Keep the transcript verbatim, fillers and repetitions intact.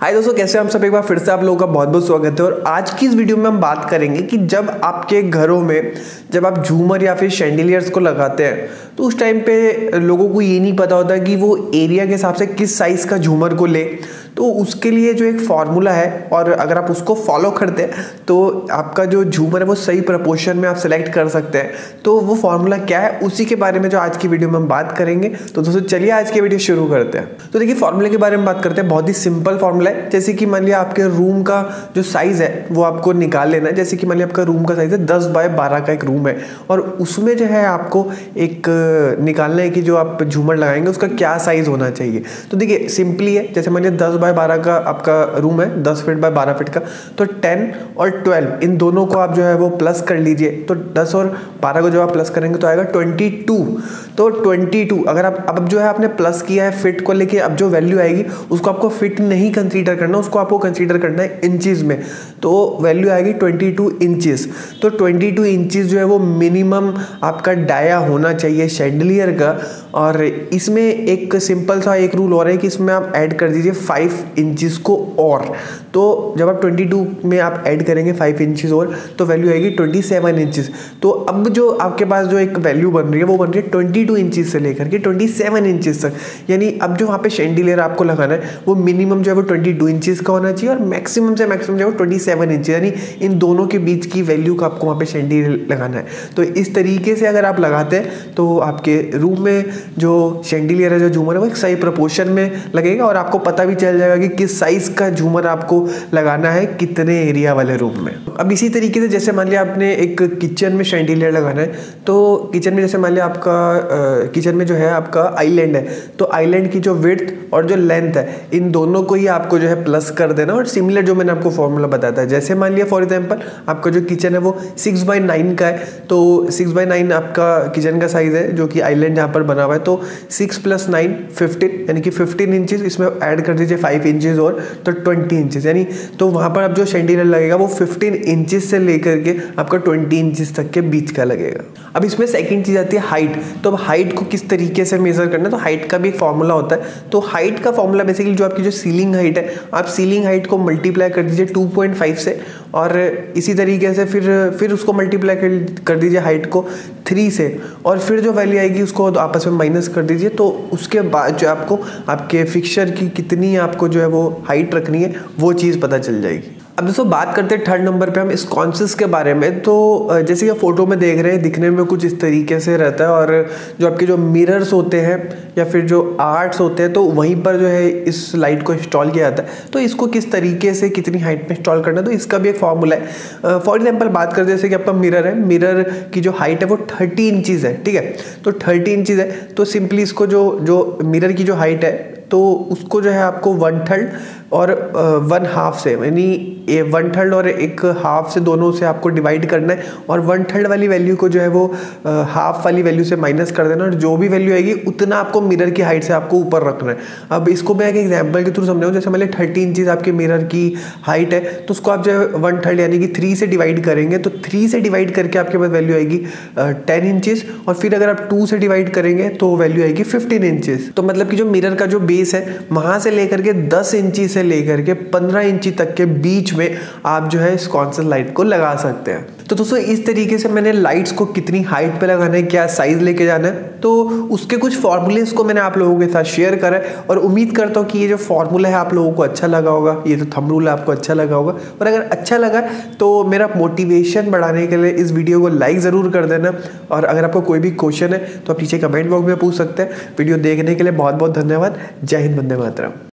हाय दोस्तों, कैसे हम सब। एक बार फिर से आप लोगों का बहुत बहुत स्वागत है। और आज की इस वीडियो में हम बात करेंगे कि जब आपके घरों में जब आप झूमर या फिर शैंडिलियर्स को लगाते हैं तो उस टाइम पे लोगों को ये नहीं पता होता कि वो एरिया के हिसाब से किस साइज़ का झूमर को ले। तो उसके लिए जो एक फार्मूला है और अगर आप उसको फॉलो करते हैं तो आपका जो झूमर है वो सही प्रपोर्शन में आप सेलेक्ट कर सकते हैं। तो वो फार्मूला क्या है, उसी के बारे में जो आज की वीडियो में हम बात करेंगे। तो दोस्तों चलिए आज की वीडियो शुरू करते हैं। तो देखिए, फार्मूले के बारे में बात करते हैं। बहुत ही सिंपल फार्मूला है। जैसे कि मान लिया आपके रूम का जो साइज़ है वो आपको निकाल लेना है। जैसे कि मान लिया आपका रूम का साइज़ है दस बाय बारह का एक रूम है और उसमें जो है आपको एक निकालना है कि जो आप झूमर लगाएंगे उसका क्या साइज़ होना चाहिए। तो देखिए सिंपली है, जैसे मान लिया दस बाय बारह का आपका रूम है, दस फीट बाय बारह फीट का, तो टेन और ट्वेल्व इन दोनों को आप जो है वो प्लस कर लीजिए। तो दस और बारह को जब आप प्लस करेंगे तो आएगा ट्वेंटी टू। तो ट्वेंटी टू अगर आप अब जो है आपने प्लस किया है फिट को लेके, अब जो वैल्यू आएगी उसको आपको फिट नहीं कंसीडर करना, उसको आपको कंसीडर करना है इंचेस में। तो वैल्यू आएगी ट्वेंटी टू इंचेस। तो ट्वेंटी टू इंचेस जो है वो मिनिमम आपका डाया होना चाहिए शैंडिलियर का। और इसमें एक सिंपल सा एक रूल और है कि इसमें आप ऐड कर दीजिए फाइव इंचेस को और। तो जब आप ट्वेंटी टू में आप ऐड करेंगे फाइव इंचेस और तो वैल्यू आएगी ट्वेंटी सेवन इंचेस। तो अब जो आपके पास जो एक वैल्यू बन रही है वो बन रही है ट्वेंटी टू इंचेस से लेकर के ट्वेंटी सेवन इंचेस तक। यानी अब जो वहाँ पे शैंडिलियर आपको लगाना है वो मिनिमम जो है वो ट्वेंटी टू इंचेस का होना चाहिए और मैक्सिमम से मैक्सिमम जो है वो ट्वेंटी सेवन इंचेस, यानी इन दोनों के बीच की वैल्यू का आपको वहाँ पे शैंडिलियर लगाना है। तो इस तरीके से अगर आप लगाते हैं तो आपके रूम में जो शैंडिलियर है, जो झूमर है, वो एक सही प्रपोर्शन में लगेगा और आपको पता भी चल जाएगा कि किस साइज का झूमर आपको लगाना है कितने एरिया वाले रूम में। अब इसी तरीके से जैसे मान लिया आपने एक किचन में शैंडिलियर लगाना है तो किचन में जैसे मान लिया आपका किचन में जो है आपका आइलैंड है, तो आइलैंड की जो विड्थ और जो लेंथ है इन दोनों को ही आपको जो है प्लस कर देना। और सिमिलर जो मैंने आपको फॉर्मूला बताया था, जैसे मान लिया फॉर एग्जांपल आपका जो किचन है वो सिक्स बाई नाइन का है, तो सिक्स बाई नाइन आपका किचन का साइज है जो कि आइलैंड यहाँ पर बना हुआ है। तो सिक्स प्लस नाइन फिफ्टीन, यानी कि फिफ्टीन इंचेस, इसमें ऐड कर दीजिए फाइव इंचेस और तो ट्वेंटी इंचेस, यानी तो वहाँ पर अब जो शैंडिलियर लगेगा वो फिफ्टीन इंचेस से लेकर के आपका ट्वेंटी इंचेस तक के बीच का लगेगा। अब इसमें सेकंड चीज़ आती है हाइट। तो अब हाइट को किस तरीके से मेजर करना है, तो हाइट का भी एक फॉर्मूला होता है। तो हाइट का फॉर्मूला बेसिकली जो आपकी जो सीलिंग हाइट है, आप सीलिंग हाइट को मल्टीप्लाई कर दीजिए टू पॉइंट फाइव से और इसी तरीके से फिर फिर उसको मल्टीप्लाई कर दीजिए हाइट को थ्री से और फिर जो वैल्यू आएगी उसको आपस में माइनस कर दीजिए। तो उसके बाद जो आपको आपके फिक्सचर की कितनी आपको जो है वो हाइट रखनी है वो चीज़ पता चल जाएगी। अब दोस्तों बात करते हैं थर्ड नंबर पे हम स्कॉन्सेस के बारे में। तो जैसे कि फोटो में देख रहे हैं, दिखने में कुछ इस तरीके से रहता है और जो आपके जो मिरर्स होते हैं या फिर जो आर्ट्स होते हैं तो वहीं पर जो है इस लाइट को इंस्टॉल किया जाता है। तो इसको किस तरीके से कितनी हाइट में इंस्टॉल करना है तो इसका भी एक फॉर्मूला है। फॉर एग्जाम्पल बात करते हैं जैसे कि आपका मिरर है, मिरर की जो हाइट है वो थर्टी इंचज़ है, ठीक है। तो थर्टी इंचज़ है तो सिंपली इसको जो जो मिरर की जो हाइट है तो उसको जो है आपको वन थर्ड और वन हाफ से, यानी ये वन थर्ड और एक हाफ से दोनों से आपको डिवाइड करना है और वन थर्ड वाली वैल्यू को जो है वो हाफ वाली वैल्यू से माइनस कर देना और जो भी वैल्यू आएगी उतना आपको मिरर की हाइट से आपको ऊपर रखना है। अब इसको मैं एक एग्जांपल के थ्रू समझाऊँ, जैसे मान लीजिए थर्टी इंचज़ आपके मिरर की हाइट है तो उसको आप जो है वन थर्ड यानी कि थ्री से डिवाइड करेंगे तो थ्री से डिवाइड करके आपके पास वैल्यू आएगी टेन इंचज़ और फिर अगर आप टू से डिवाइड करेंगे तो वैल्यू आएगी फिफ्टीन इंचज़। तो मतलब कि जो मिरर का जो बेस है वहाँ से लेकर के दस इंची से लेकर के पंद्रह इंची तक के बीच में आप जो है स्कॉन्सेस लाइट को लगा सकते हैं। तो दोस्तों इस तरीके से मैंने लाइट्स को कितनी हाइट पे लगाना है, क्या साइज लेके जाना है, तो उसके कुछ फॉर्मूलेस को मैंने आप लोगों के साथ शेयर करा है और उम्मीद करता हूँ कि ये जो फॉर्मूला है आप लोगों को अच्छा लगा होगा, ये जो थंब रूल है आपको अच्छा लगा होगा। और अगर अच्छा लगा तो मेरा मोटिवेशन बढ़ाने के लिए इस वीडियो को लाइक ज़रूर कर देना और अगर आपको कोई भी क्वेश्चन है तो आप नीचे कमेंट बॉक्स में पूछ सकते हैं। वीडियो देखने के लिए बहुत बहुत धन्यवाद। जय हिंद, वंदे मातरम।